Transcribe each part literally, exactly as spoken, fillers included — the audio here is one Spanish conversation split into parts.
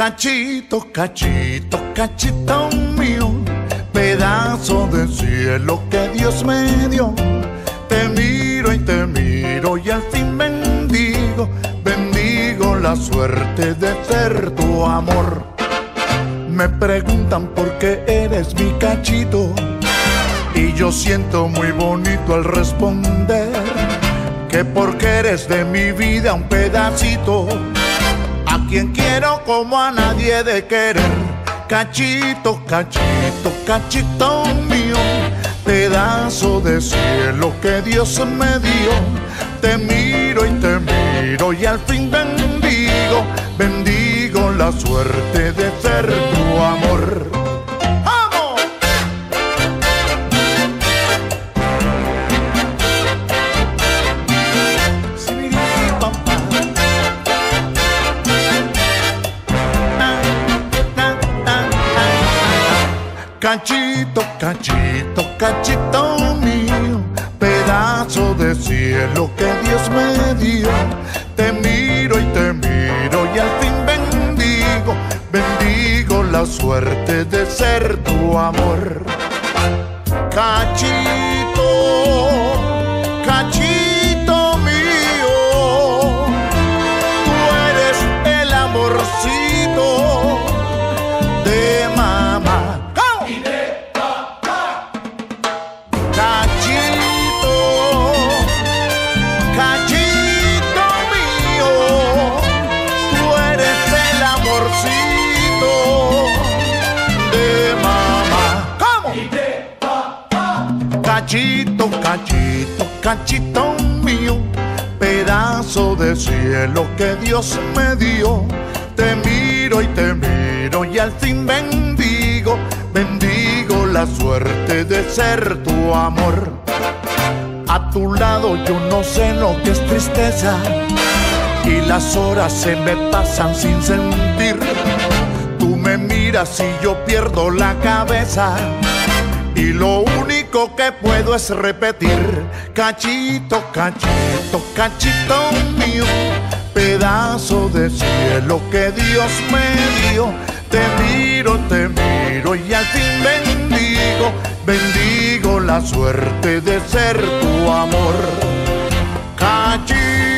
Cachito, cachito, cachito mío, pedazo de cielo que Dios me dio. Te miro y te miro y al fin bendigo, bendigo la suerte de ser tu amor. Me preguntan por qué eres mi cachito y yo siento muy bonito al responder que porque eres de mi vida un pedacito, a quien quiero como a nadie de querer. Cachito, cachito, cachito mío, pedazo de cielo que Dios me dio. Te miro y te miro y al fin bendigo, bendigo la suerte de ser tu amor. ¡Vamos! Cachito, cachito, cachito mío, pedazo de cielo que Dios me dio. Te miro y te miro y al fin bendigo, bendigo la suerte de ser tu amor. Cachito, cachito mío, tú eres el amorcito de mamá. Cachito, cachito, cachito mío, pedazo de cielo que Dios me dio. Te miro y te miro y al fin bendigo, bendigo la suerte de ser tu amor. A tu lado yo no sé lo que es tristeza y las horas se me pasan sin sentir. Tú me miras y yo pierdo la cabeza y lo único que puedo es repetir: cachito, cachito, cachito mío, pedazo de cielo que Dios me dio. Te miro, te miro y al fin bendigo, bendigo la suerte de ser tu amor. Cachito.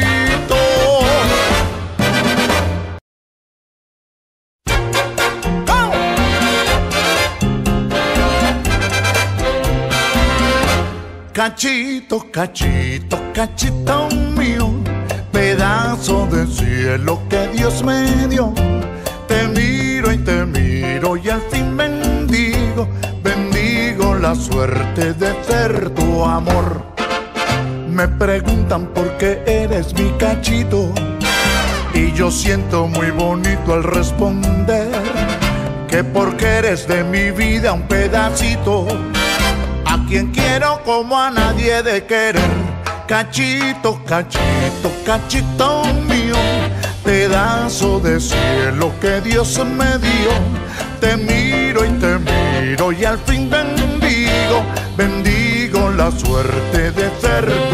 Cachito, cachito, cachito mío, pedazo de cielo que Dios me dio. Te miro y te miro y al fin bendigo, bendigo la suerte de ser tu amor. Me preguntan por qué eres mi cachito y yo siento muy bonito al responder que porque eres de mi vida un pedacito, a quien quiero como a nadie de querer. Cachito, cachito, cachito mío, pedazo de cielo que Dios me dio. Te miro y te miro y al fin bendigo, bendigo la suerte de ser